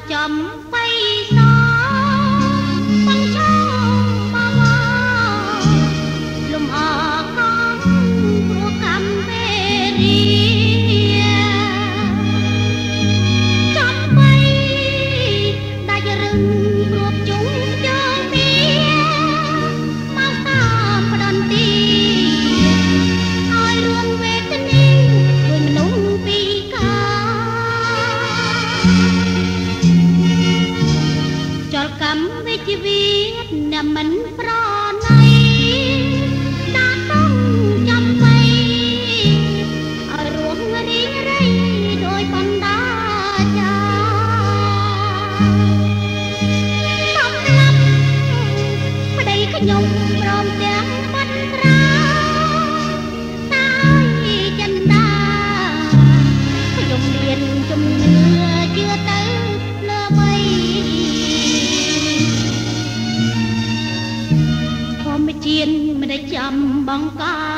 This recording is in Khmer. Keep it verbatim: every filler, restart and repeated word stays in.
ចំបៃសបងឈោបវរលំអកងព្រោះកម្មវេរីចំបៃដាច់រឹងព្រោះជុំជើងមាមកតាមផ្ដន្ទាឲ្យរួមវេទនាដូចមនុស្សពីកាចលកម្មវិជ្ជាវិទ្យាអ្នកមិនប្រណីដាต้องចំបៃឲ្យរួមរីងរៃដោយបណ្ដាចាសំឡាប់ប្តីខ្ញុំព្រមទាំងបាត់ត្រាតាយចិន្តាខ្ញុំមានជំនឿជឿទៅលើបីធម្មជាតិមិនได้ចាំបង្កា